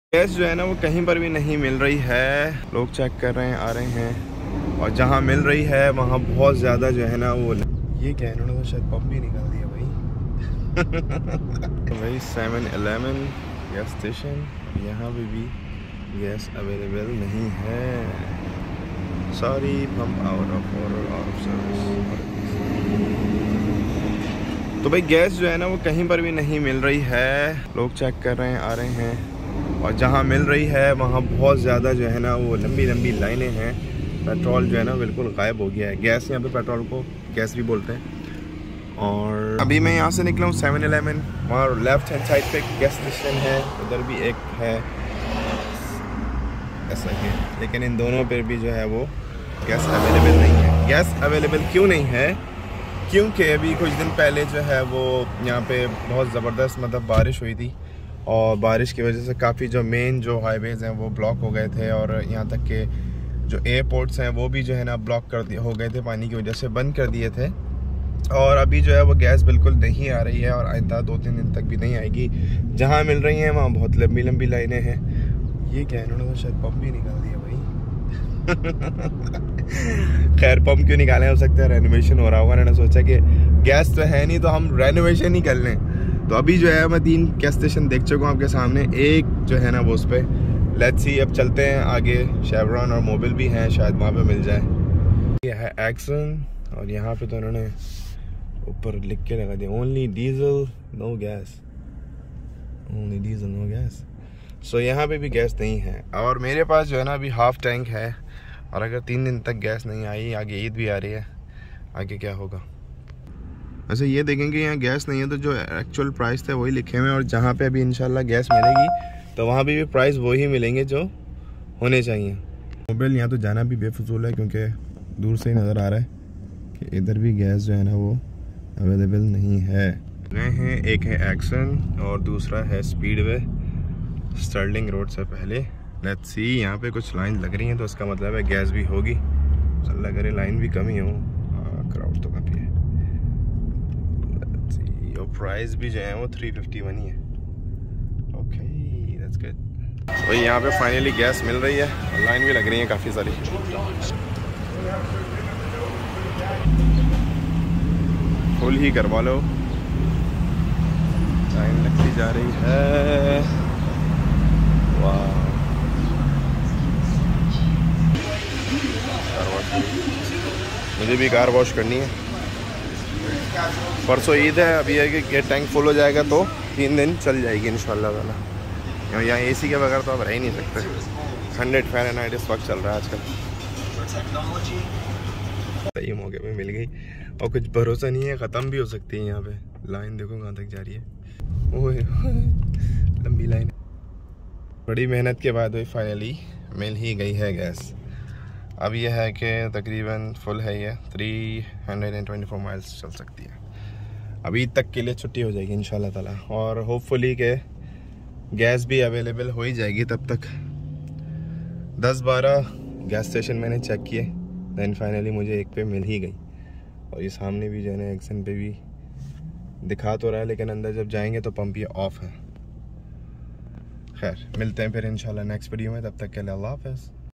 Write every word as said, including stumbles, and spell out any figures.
Gas जो है ना वो कहीं पर भी नहीं मिल रही है। लोग चेक कर रहे हैं, आ रहे हैं, और जहाँ मिल रही है वहाँ बहुत ज़्यादा जो है ना वो ये क्या है, इन्होंने तो शायद पंप ही निकाल दिया भाई। तो भाई सेवन इलेवन गैस स्टेशन, यहाँ पे भी गैस अवेलेबल नहीं है। Sorry, pump out of order, out of service. तो भाई गैस जो है ना वो कहीं पर भी नहीं मिल रही है। लोग चेक कर रहे हैं, आ रहे हैं, और जहाँ मिल रही है वहाँ बहुत ज़्यादा जो है ना वो लंबी लंबी लाइनें हैं। पेट्रोल जो है ना बिल्कुल गायब हो गया है। गैस, यहाँ पे पेट्रोल को गैस भी बोलते हैं। और अभी मैं यहाँ से निकला हूँ सेवन इलेवन, वहाँ लेफ्ट हैंड साइड पे गैस स्टेशन है, उधर भी एक है ऐसा ही, लेकिन इन दोनों पर भी जो है वो गैस अवेलेबल नहीं है। गैस अवेलेबल क्यों नहीं है? क्योंकि अभी कुछ दिन पहले जो है वो यहाँ पे बहुत ज़बरदस्त मतलब बारिश हुई थी, और बारिश की वजह से काफ़ी जो मेन जो हाईवेज़ हैं वो ब्लॉक हो गए थे, और यहाँ तक के जो एयरपोर्ट्स हैं वो भी जो है ना ब्लॉक कर दिए हो गए थे, पानी की वजह से बंद कर दिए थे। और अभी जो है वो गैस बिल्कुल नहीं आ रही है, और आइंदा दो तीन दिन तक भी नहीं आएगी। जहाँ मिल रही हैं वहाँ बहुत लंबी लंबी लाइनें हैं। ये क्या है, इन्होंने तो शायद पंप ही निकाल दिया भाई। खैर, पंप क्यों निकाले, हो सकता है रेनोवेशन हो रहा होगा, मैंने सोचा कि गैस तो है नहीं तो हम रेनोवेशन ही कर लें। तो अभी जो है मैं तीन गैस स्टेशन देख चुका हूँ आपके सामने, एक जो है ना वो उस पर। लेट्स सी, अब चलते हैं आगे। शेवरॉन और मोबिल भी हैं, शायद वहाँ पे मिल जाए। ये है एक्सन, और यहाँ पे तो इन्होंने ऊपर लिख के लगा दिया only diesel no gas, only diesel no gas. So यहाँ पे भी गैस नहीं है, और मेरे पास जो है ना अभी हाफ टैंक है, और अगर तीन दिन तक गैस नहीं आई, आगे ईद भी आ रही है, आगे क्या होगा। वैसे ये देखेंगे यहाँ गैस नहीं है तो जो एक्चुअल प्राइस थे वही लिखे हुए हैं, और जहाँ पे अभी इंशाल्लाह गैस मिलेगी तो वहाँ भी, भी प्राइस वही मिलेंगे जो होने चाहिए। मोबाइल यहाँ तो जाना भी बेफजूल है, क्योंकि दूर से ही नज़र आ रहा है कि इधर भी गैस जो है ना वो अवेलेबल नहीं है। गए हैं, एक है एक्सन और दूसरा है स्पीडवे, स्टर्लिंग रोड से पहले। लेट्स सी, यहाँ पे कुछ लाइन लग रही हैं तो इसका मतलब है गैस भी होगी। अल्लाह करे लाइन भी कम ही हो, क्राउड तो काफ़ी है। लेट्स सी, और प्राइस भी जो है वो थ्री फिफ्टी वन ही है। Okay, that's good. वही यहाँ पे फाइनली गैस मिल रही है, लाइन भी लग रही है काफ़ी सारी। फुल ही करवा लो, लाइन लगती जा रही है। वाह, मुझे भी कार वॉश करनी है। परसों ईद है, अभी है कि ये टैंक फुल हो जाएगा तो तीन दिन चल जाएगी इंशाल्लाह ताला। यहाँ एसी के बगैर तो आप रह ही नहीं सकते। हंड्रेड फ़ारेनहाइट इस वक्त चल रहा है आजकल। सही मौके पे मिल गई, और कुछ भरोसा नहीं है, ख़त्म भी हो सकती है। यहाँ पे लाइन देखो कहाँ तक जा रही है। ओए लंबी लाइन। बड़ी मेहनत के बाद वही फाइनली मिल ही गई है गैस। अब यह है कि तकरीबन फुल है, ये three hundred and twenty four miles चल सकती है। अभी तक के लिए छुट्टी हो जाएगी इंशाल्लाह ताला, और होपफुली के गैस भी अवेलेबल हो ही जाएगी तब तक। दस बारह गैस स्टेशन मैंने चेक किए, दैन फाइनली मुझे एक पे मिल ही गई। और ये सामने भी जो है ना एक्सन पे भी दिखा तो रहा है, लेकिन अंदर जब जाएंगे तो पंप ये ऑफ है। खैर, मिलते हैं फिर इंशाल्लाह नेक्स्ट वीडियो में, तब तक के लिए अल्लाह हाफ़िज़।